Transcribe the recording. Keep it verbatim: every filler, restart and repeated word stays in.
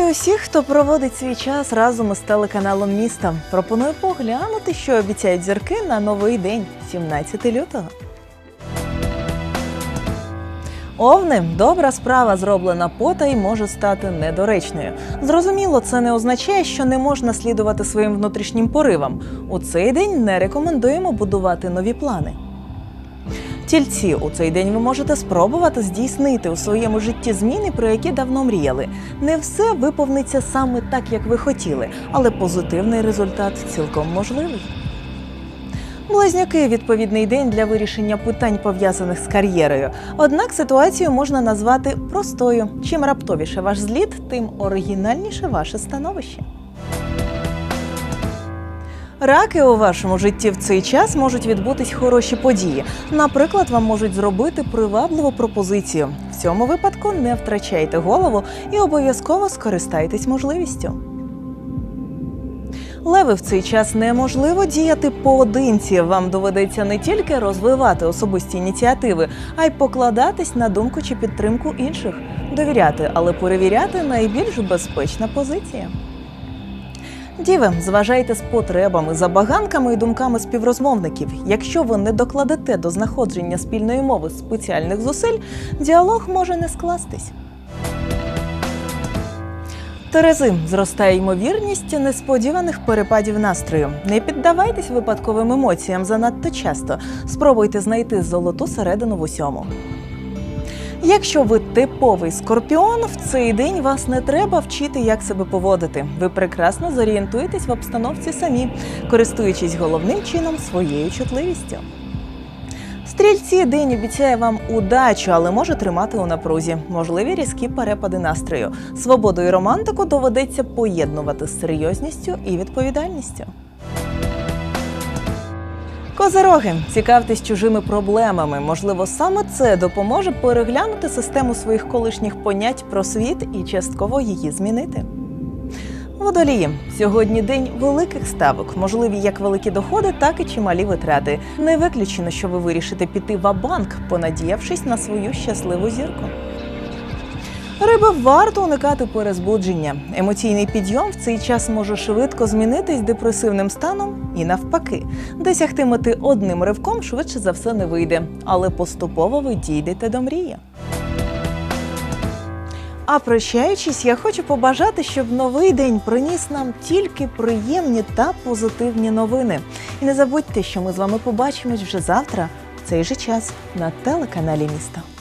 Вітаю усіх, хто проводить свій час разом із телеканалом «Місто». Пропоную поглянути, що обіцяють зірки на новий день, сімнадцятого лютого. Овни – добра справа, зроблена потай, може стати недоречною. Зрозуміло, це не означає, що не можна слідувати своїм внутрішнім поривам. У цей день не рекомендуємо будувати нові плани. Тільці, у цей день ви можете спробувати здійснити у своєму житті зміни, про які давно мріяли. Не все виповниться саме так, як ви хотіли, але позитивний результат цілком можливий. Близнюки – відповідний день для вирішення питань, пов'язаних з кар'єрою. Однак ситуацію можна назвати простою. Чим раптовіше ваш зліт, тим оригінальніше ваше становище. Раки, у вашому житті в цей час можуть відбутись хороші події. Наприклад, вам можуть зробити привабливу пропозицію. В цьому випадку не втрачайте голову і обов'язково скористайтесь можливістю. Леви, в цей час неможливо діяти поодинці. Вам доведеться не тільки розвивати особисті ініціативи, а й покладатись на думку чи підтримку інших. Довіряти, але перевіряти – найбільш безпечна позиція. Діви, зважайте з потребами, забаганками і думками співрозмовників. Якщо ви не докладете до знаходження спільної мови спеціальних зусиль, діалог може не скластись. Терези, зростає ймовірність несподіваних перепадів настрою. Не піддавайтесь випадковим емоціям занадто часто. Спробуйте знайти золоту середину в усьому. Якщо ви типовий скорпіон, в цей день вас не треба вчити, як себе поводити. Ви прекрасно зорієнтуєтесь в обстановці самі, користуючись головним чином своєю чутливістю. Стрільці, день обіцяє вам удачу, але може тримати у напрузі. Можливі різкі перепади настрою. Свободу і романтику доведеться поєднувати з серйозністю і відповідальністю. Козироги, цікавтесь чужими проблемами. Можливо, саме це допоможе переглянути систему своїх колишніх понять про світ і частково її змінити. Водолії, сьогодні день великих ставок. Можливі як великі доходи, так і чималі витрати. Не виключено, що ви вирішите піти ва-банк, понадіявшись на свою щасливу зірку. Риби, варто уникати перезбудження. Емоційний підйом в цей час може швидко змінитись депресивним станом і навпаки. Досягти мети одним ривком швидше за все не вийде, але поступово ви дійдете до мрії. А прощаючись, я хочу побажати, щоб новий день приніс нам тільки приємні та позитивні новини. І не забудьте, що ми з вами побачимось вже завтра, в цей же час, на телеканалі «Місто».